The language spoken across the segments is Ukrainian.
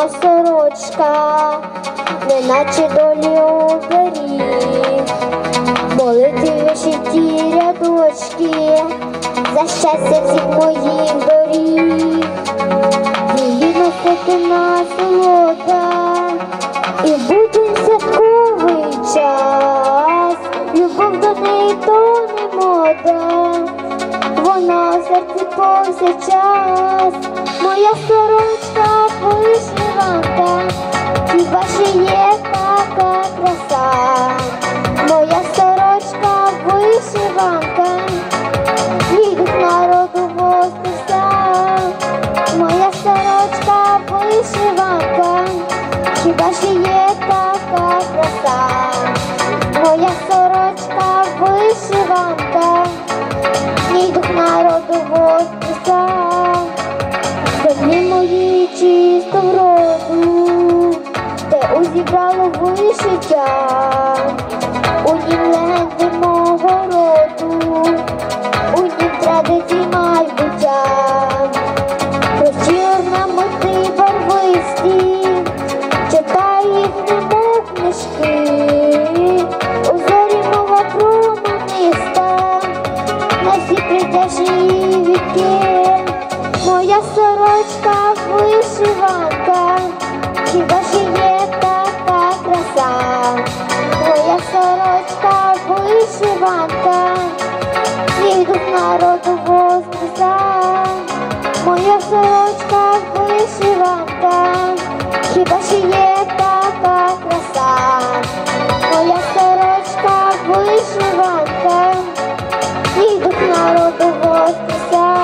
моя сорочка, неначе долі оберіг. Молити вишиті рядочки за щастя всіх моїх доріг. Її носити насолода, і буде святковий час. Любов до неї то не мода, вона в серці повсякчас. Моя сорочка вишиванка, хіба ще є така краса. Моя сорочка вишиванка, мій дух народу воскреса. Моя сорочка вишиванка, хіба ще є така краса. Моя сорочка вишиванка, мій дух народу воскреса. Землі мої чисто вроду, те узібрало вишиття, у нім легенди мого роду, у нім традиції майбуття. Прості орнаменти барвисті, читаю їх немов книжки, у зорі мова промениста, на всі прийдешні віки. Моя сорочка вишиванка, хіба ще є така краса. Моя сорочка вишиванка, мій дух народу воскреса. Моя сорочка вишиванка, хіба ще є така краса. Моя сорочка вишиванка, мій дух народу воскреса.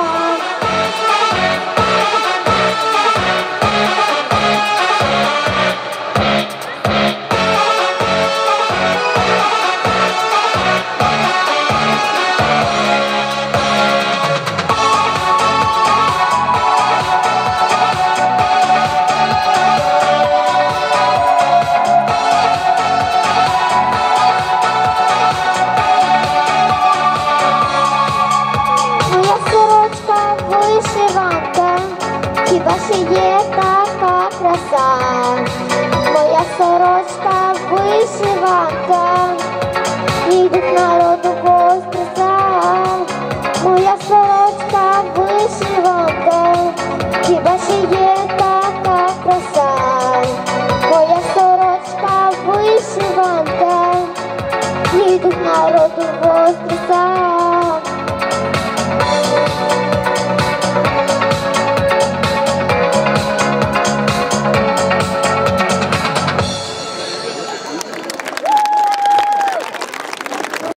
Вишиванка, хіба ще є така краса. Моя сорочка вишиванка, мій дух народу воскреса. Моя сорочка вишиванка, хіба ще є така краса. Моя сорочка вишиванка, мій дух народу воскреса.